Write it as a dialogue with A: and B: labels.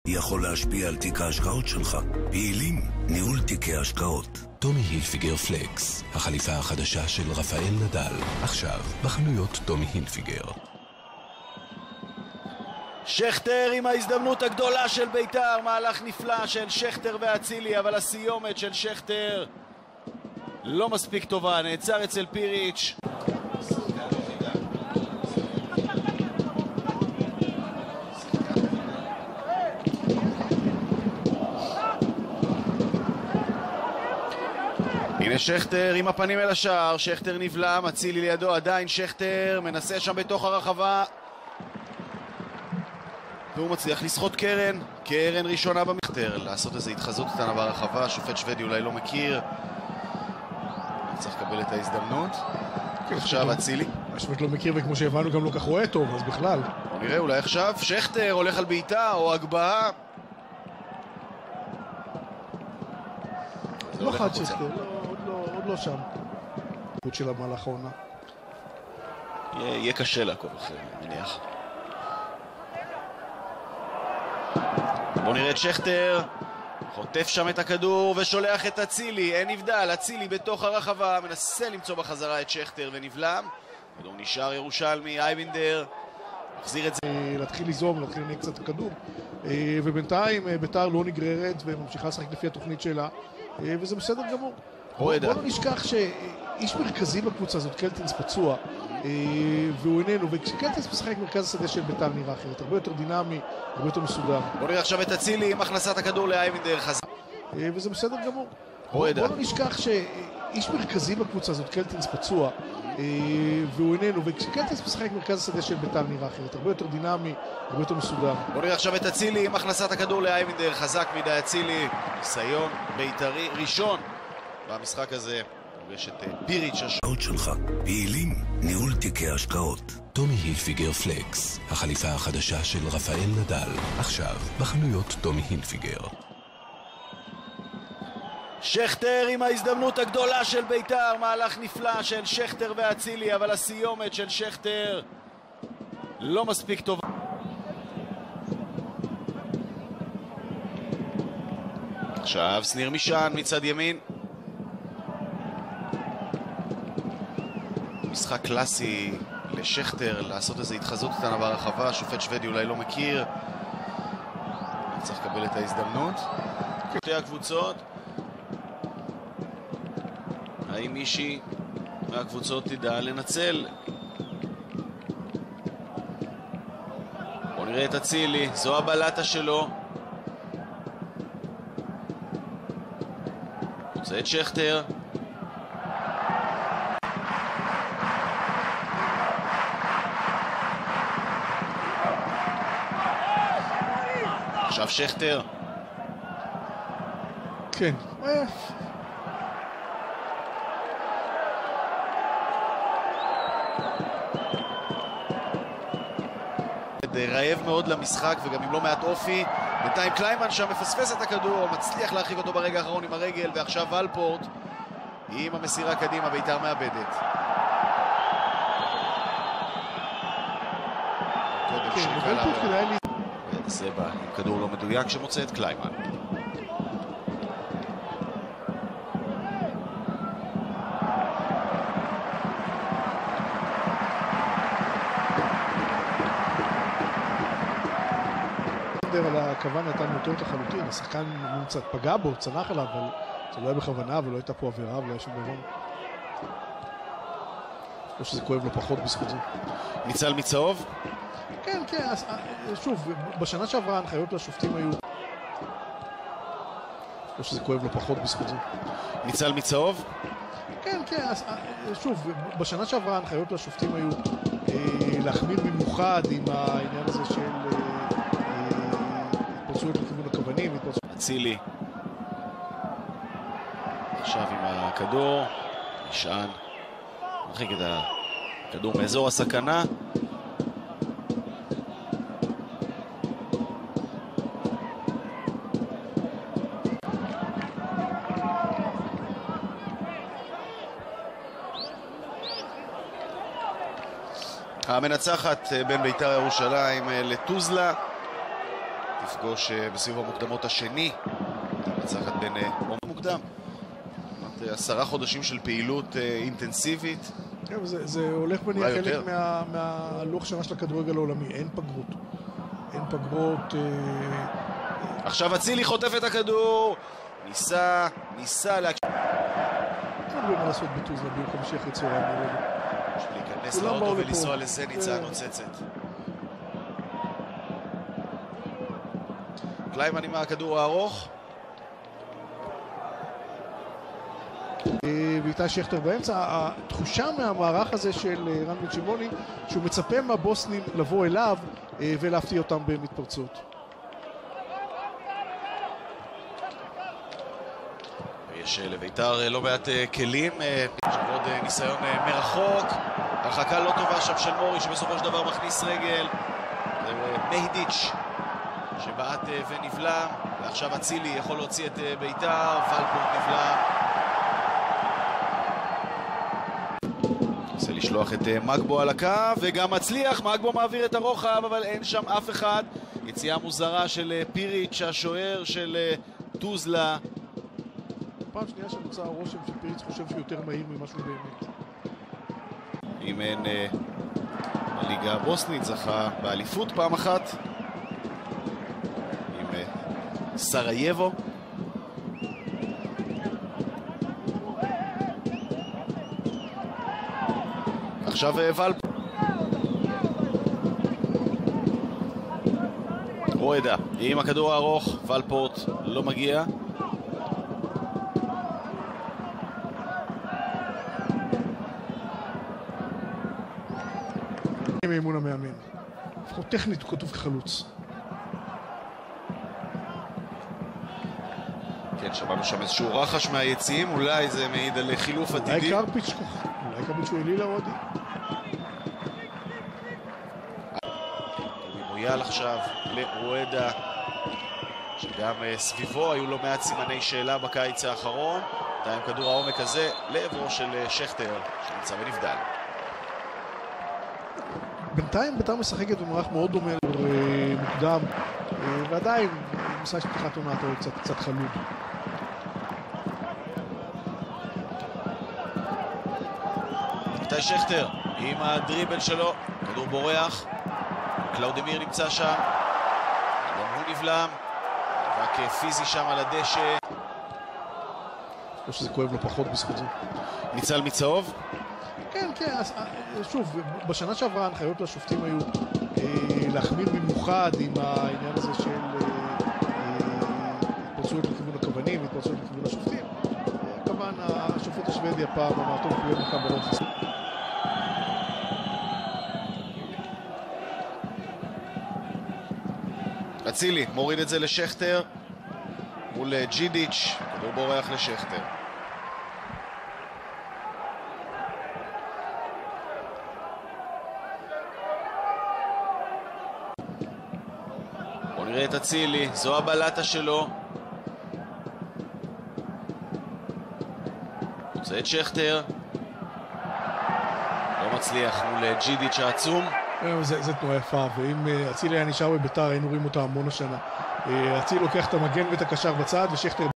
A: יכול להשפיע על תיק ההשקעות שלך. פעילים, ניהול תיקי השקעות.
B: טומי הילפיגר פלקס, החליפה החדשה של רפאל נדל, עכשיו בחנויות טומי הילפיגר.
C: שכטר עם ההזדמנות הגדולה של בית"ר, מהלך נפלא של שכטר ואצילי, אבל הסיומת של שכטר לא מספיק טובה, נעצר אצל פיריץ'. הנה שכטר עם הפנים אל השער, שכטר נבלם, אצילי לידו, עדיין שכטר מנסה שם בתוך הרחבה והוא מצליח לסחוט קרן ראשונה במכתר, לעשות איזו התחזות קטנה ברחבה, שופט שוודי אולי לא מכיר, צריך לקבל את ההזדמנות. עכשיו אצילי.
D: השופט לא מכיר וכמו שהבנו גם לא כך רואה טוב, אז בכלל.
C: נראה אולי עכשיו, שכטר הולך על בעיטה או הגבהה.
D: לא חד שכטר, עוד לא שם. חוץ של המהלך העונה.
C: יהיה קשה לעקוב אחרי, מניח. בואו נראה את שכטר, חוטף שם את הכדור ושולח את אצילי, אין נבדל, אצילי בתוך הרחבה, מנסה למצוא בחזרה את שכטר ונבלם. כדור נשאר ירושלמי, אייבינדר, מחזיר את זה.
D: להתחיל ליזום, להתחיל לנהג קצת את הכדור, ובינתיים בית"ר לא נגררת וממשיכה לשחק לפי התוכנית שלה, וזה בסדר גמור. בוא לא נשכח שאיש מרכזי בקבוצה הזאת, קלטינס פצוע, והוא איננו, וכשקלטינס משחק מרכז השדה של בית"ר נראה אחרת, הרבה יותר דינמי, הרבה יותר מסודר.
C: בוא נראה עכשיו את אצילי עם הכנסת הכדור לאייבינדר חזר.
D: וזה בסדר גמור. בוא לא נשכח שאיש מרכזי בקבוצה הזאת, קלטינס פצוע, והוא איננו, וכשקלטינס משחק מרכז השדה של בית"ר נראה אחרת, הרבה יותר דינמי, הרבה יותר מסודר.
C: בוא נראה עכשיו את אצילי עם הכנסת הכדור לאייבינדר, חזק מדי אצילי, ניסיון בית"רי ראשון במשחק הזה. יש את פיריץ'
A: השקעות שלך, פעילים, ניהול תיקי השקעות.
B: טומי הילפיגר פלקס, החליפה החדשה של רפאל נדל, עכשיו בחנויות טומי הילפיגר.
C: שכטר עם ההזדמנות הגדולה של בית"ר, מהלך נפלא של שכטר ואצילי, אבל הסיומת של שכטר לא מספיק טובה. עכשיו שניר משען מצד ימין. משחק קלאסי לשכטר, לעשות איזו התחזות קטנה ברחבה, שופט שוודי אולי לא מכיר, צריך לקבל את ההזדמנות. שתי הקבוצות, האם מישהי מהקבוצות תדע לנצל? בואו נראה את אצילי, זו הבלטה שלו, רוצה את שכטר, עכשיו שכטר.
D: כן.
C: רעב מאוד למשחק וגם עם לא מעט אופי. בינתיים קליימן שם מפספס את הכדור, מצליח להרחיק אותו ברגע האחרון עם הרגל, ועכשיו ולפורט עם המסירה קדימה, בית"ר מאבדת. זה בא עם כדור לא מדויק שמוצא את קליימן.
D: על הכוון הייתה מוטות לחלוטין, השחקן קצת פגע בו, צנח עליו, אבל זה לא היה בכוונה ולא הייתה פה עבירה ולא היה שום דבר. או שזה כואב לו פחות בזכות זה.
C: ניצל מצהוב?
D: כן, כן, אז שוב, בשנה שעברה ההנחיות לשופטים היו... או שזה כואב לו פחות בזכות זה.
C: ניצל מצהוב?
D: כן, כן, אז שוב, בשנה שעברה ההנחיות לשופטים היו להחמיר במיוחד עם העניין הזה של התפרצויות לכיוון הכוונים.
C: אצילי עכשיו עם הכדור, משען, מרחיק את הכדור מאזור הסכנה. המנצחת בין בית"ר ירושלים לטוזלה לפגוש בסיבוב המוקדמות השני. מנצחת בין מוקדם. 10 חודשים של פעילות אינטנסיבית.
D: זה הולך ונהיה חלק מהלוח שנה של הכדורגל העולמי. אין פגרות. אין פגרות.
C: עכשיו אצילי חוטף את הכדור. ניסה להקשיב.
D: אין מה לעשות בטוזלה ביום חמישי אחרי צהריים.
C: להיכנס לאוטו ולנסוע לזניצה הנוצצת. קליימן עם הכדור הארוך.
D: ואיתי שכטר באמצע. התחושה מהמערך הזה של רן בן שמעוני שהוא מצפה מהבוסנים לבוא אליו ולהפתיע אותם במתפרצות.
C: יש לביתר לא מעט כלים. עכשיו עוד ניסיון מרחוק. הרחקה לא טובה שם של מורי שבסופו של דבר מכניס רגל. זה מהידיץ' שבעט ונבלם. ועכשיו אצילי יכול להוציא את ביתר. ולפורט נבלם. רוצה לשלוח את מגבו על הקו וגם מצליח. מגבו מעביר את הרוחב אבל אין שם אף אחד. יציאה מוזרה של פיריץ' השוער של טוזלה.
D: פעם שנייה שנוצר הרושם שפיריץ' חושב שהוא יותר מהיר ממה שהוא באמת.
C: אימן בליגה הבוסנית, זכה באליפות פעם אחת עם סרייבו. עכשיו ולפורט. רואדה עם הכדור הארוך, ולפורט לא מגיע.
D: מאימון המאמן. לפחות טכנית הוא כתוב כחלוץ.
C: כן, שמענו שם איזשהו רחש מהיציעים, אולי זה מעיד על חילוף עתידי.
D: אולי קרפיץ' הוא אלילה עודי.
C: מויאל עכשיו לרואדה, שגם סביבו היו לא מעט סימני שאלה בקיץ האחרון. עם כדור העומק הזה לעברו של שכטר, שנמצא בנבדל.
D: בינתיים ביתר משחקת במערך מאוד דומה מוקדם, ועדיין משחק של פתיחת עונה הוא קצת חלוד.
C: איתי שכטר עם הדריבל שלו, כדור בורח, קלאודמיר נמצא שם, גם הוא נבלם, רק פיזי שם על הדשא.
D: או שזה כואב לו פחות בזכות זה.
C: ניצל מצהוב?
D: כן, אז שוב, בשנה שעברה ההנחיות לשופטים היו להחמיר במיוחד עם העניין הזה של התפרצויות לכיוון הכוונים והתפרצויות לכיוון השופטים. כמובן, השופט השוודי הפעם אמר טוב, הוא יהיה מכה ברוחס.
C: אצילי מוריד את זה לשכטר מול ג'ידיץ', כדור בורח לשכטר. בואו נראה את אצילי, זו הבלטה שלו. רוצה את שכטר, לא מצליח מול ג'ידיץ' העצום.
D: זה תנועה יפה, ואם אצילי היה נשאר בביתר היינו רואים אותה המון השנה. אצילי לוקח את המגן ואת הקשר בצד ושכטר